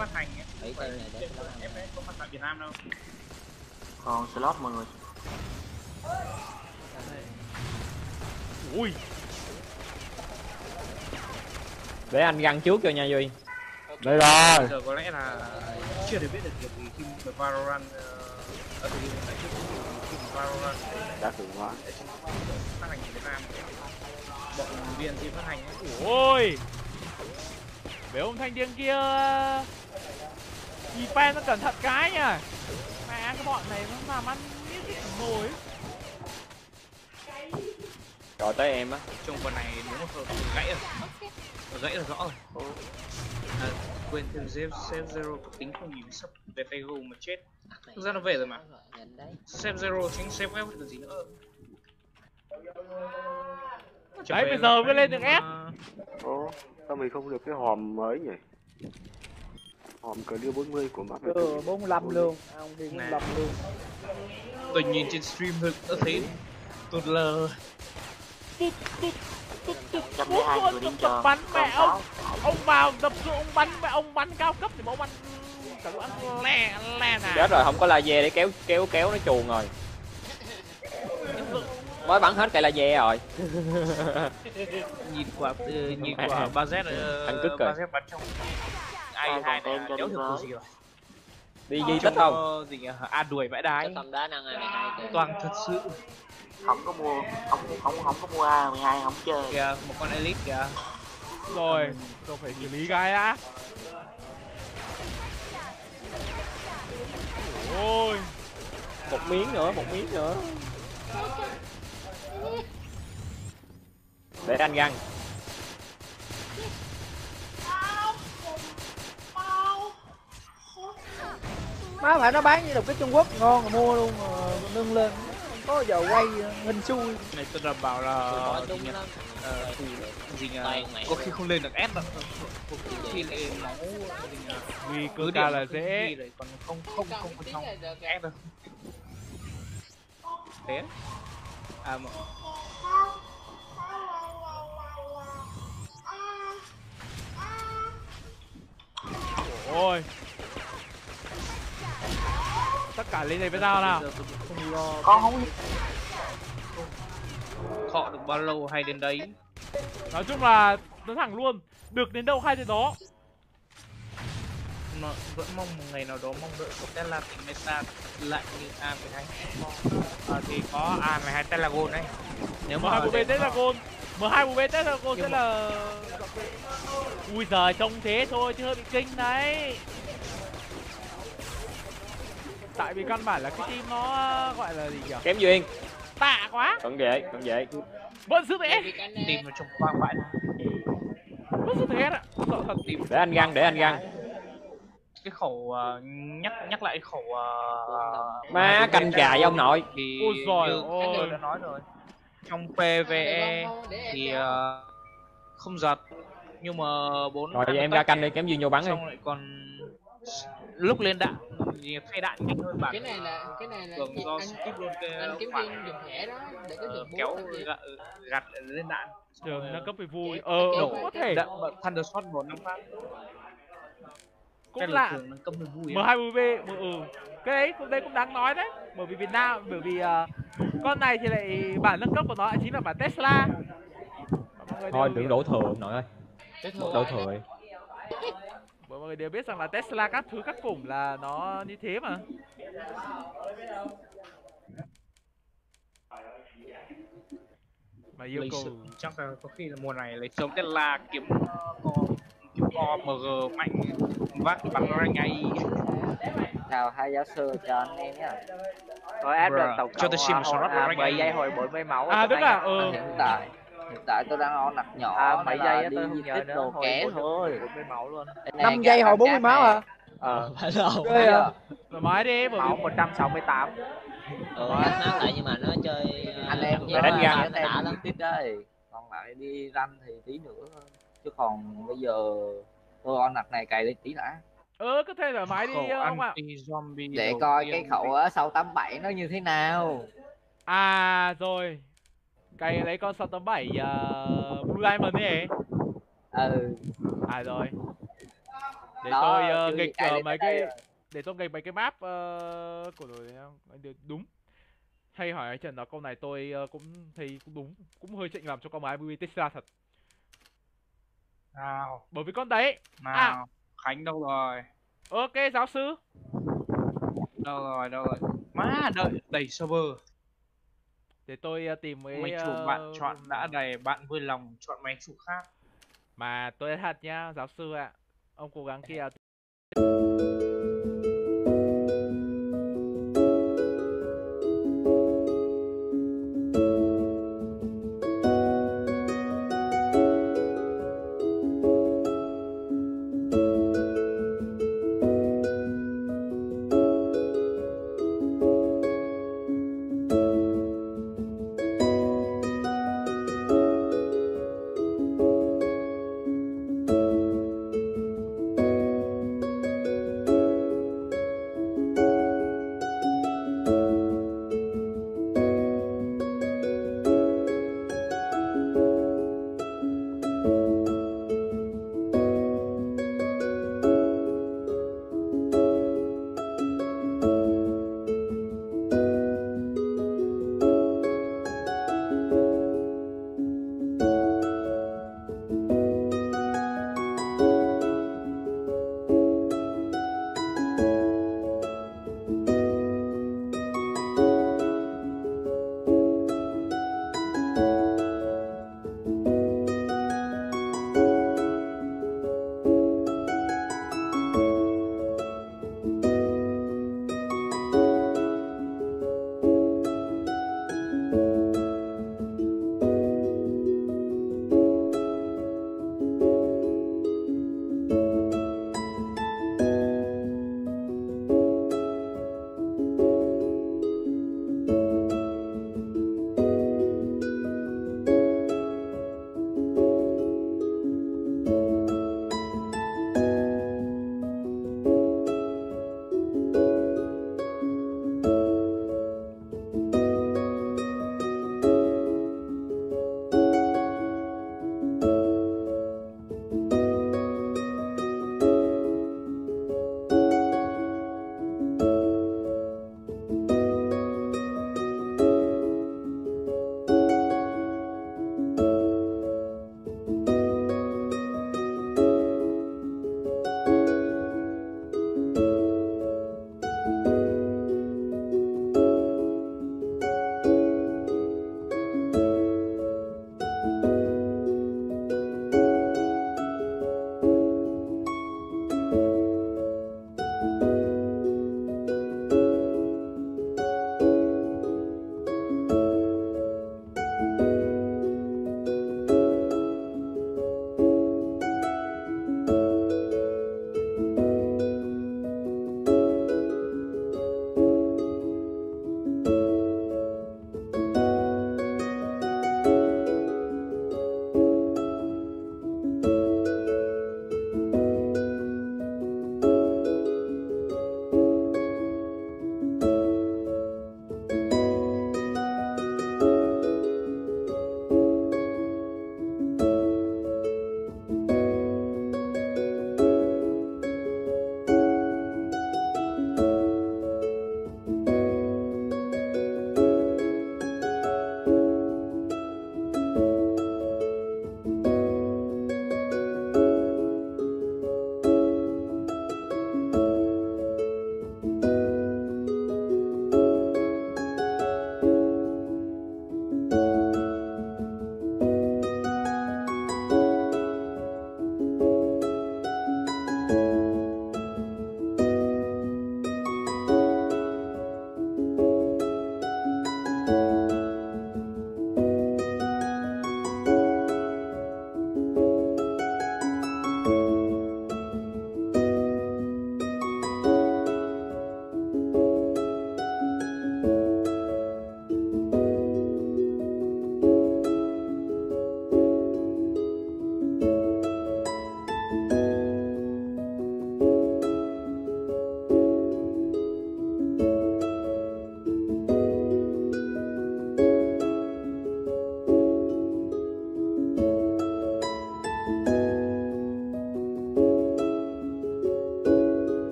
phát hành ấy. Ấy tên này để Em đấy không phát tại Việt Nam đâu. Còn slot mọi người. Ui. Để anh găng trước cho nha Duy. Đây rồi. Giờ có lẽ là chưa thể biết được việc gì khi mà Valorant ở thời điểm này, khi mà Valorant Đã thử hóa. phát hành ở Việt Nam. Bọn VNC phát hành ấy. Ôi. Mấy ông thanh niên kia Ipen nó cẩn thận cái nha. Mẹ cái bọn này nó làm ăn biết cái nồi. Rồi tới em á. Trong phần này nếu mà gãy rồi. Gãy là rõ rồi. Quên thêm Save Zero có tính không nhìn sắp về tay gù mà chết. Thực ra nó về rồi mà. Save Zero chính save web còn gì nữa. Đấy bây giờ mới lên được S. Ồ, sao mình không được cái hòm mới nhỉ? Hòm Clear 40 của mắt. 45 luôn, ông đi 45 luôn. Tôi nhìn trên stream thôi đã thấy tụt lờ. Tập bắn mẹ ông vào tập sự ông bắn mẹ ông bắn cao cấp thì bố bắn cả ăn le le nè. Chết rồi, không có laser để kéo nó chuồn rồi. Mới bắn hết cây laser rồi. Nhìn quả ba Z ba Z bắn trong ai hai này kéo được gì rồi. Đi di tích không? Gì à đuổi vãi đái. Tầm đá năng này Toàn thật sự. Không có mua, không có mua A12 không chơi. Kìa, một con elite kìa. Rồi, tôi phải xử lý gai á. Ôi. Một miếng nữa. Để anh găng. Má phải nó bán như độc cái Trung Quốc ngon mà mua luôn mà nâng lên. Không có giờ quay hình xui. Này tôi đảm bảo là gì có khi không lên được S đâu. Khi lại máu Vì cơ ca là dễ. Còn không có trong S đâu. Thế à mà Ôi. Tất cả lên đây với tao nào. Con không thọ được bao lâu hay đến đấy. Nói chung là nó thẳng luôn. Được đến đâu hay đến đó. Mà vẫn mong một ngày nào đó mong đợi của Tesla thì meta lại như A12. Thì có A12 Tesla Gold đấy. Nếu mà M2 Tesla Gold, M2 Tesla Gold sẽ là ui giời trông thế thôi chứ hơi bị kinh đấy. Tại vì căn bản là cái team nó gọi là gì nhỉ? Kém duyên. Tạ quá. Vẫn vậy. Vẫn giữ thế. Tìm ở trong khoang bãi. Vẫn giữ thế ạ. Sợ thật tìm. Để anh găng. Cái khẩu nhắc lại khẩu má canh gà với ông nội. Thì ôi giời ơi tôi đã nói rồi. Trong PVE thì không giật nhưng mà 4 rồi em ra canh đi kém duyên vô bắn đi. Xong lại còn lúc lên đạn thì thay đạn nhanh hơn bản. Cái này là thường do skip luôn anh kiếm viên dùng thẻ đó để có được kéo gạt lên đạn. Trường nâng cấp về vui. Đổ có thể. Thundershot 1-5 phát. Cũng là M20B. Cái đấy cũng đáng nói đấy. Bởi vì Việt Nam con này thì lại bản nâng cấp của nó lại chính là bản Tesla. Thôi đừng đổ thừa ông nội ơi. Đổ thừa. Mọi người đều biết rằng là Tesla các thứ các củng là nó như thế mà. Mà yêu cầu chắc là có khi là mùa này lấy sớm Tesla kiếm co MG mạnh vác bắn ra ngay. Chào hai giáo sư cho anh em nhá. Rồi áp được tổng cho tôi xin một slot 7 giây hồi 40 máu. Tức là hiện tại tôi đang on nặc nhỏ 7 giây tôi không nhớ nữa đồ kẻ thôi 40 máu luôn. 5 giây hồi 40 máu à? Phải đâu. Rồi mới đi máu 168. Nó lại nhưng mà nó chơi anh em để đánh găng đã lắm tiếp đây. Còn lại đi ranh thì tí nữa chứ còn bây giờ tôi on nặc này cày đi tí đã. Cứ thế thoải mái đi ông ạ. Để coi cái khẩu ở 687 nó như thế nào. À rồi. Cày lấy con 687 Blue Diamond ấy. Ừ. À rồi. Để Đó, tôi chưa nghịch cài lên mấy đây cái rồi. để tôi nghịch mấy cái map của đội đúng. Hay hỏi Trần đó câu này tôi cũng thấy cũng đúng, cũng hơi chạnh lòng cho con máy BB Tesla thật. Nào, Bởi vì con đấy. nào, Khánh đâu rồi? Ok giáo sư. Đâu rồi? Má, đầy server. Để tôi tìm Mấy cái chủ bạn chọn đã đầy, bạn vui lòng chọn mấy chủ khác. mà tôi nói thật nhá, giáo sư ạ. Ông cố gắng kia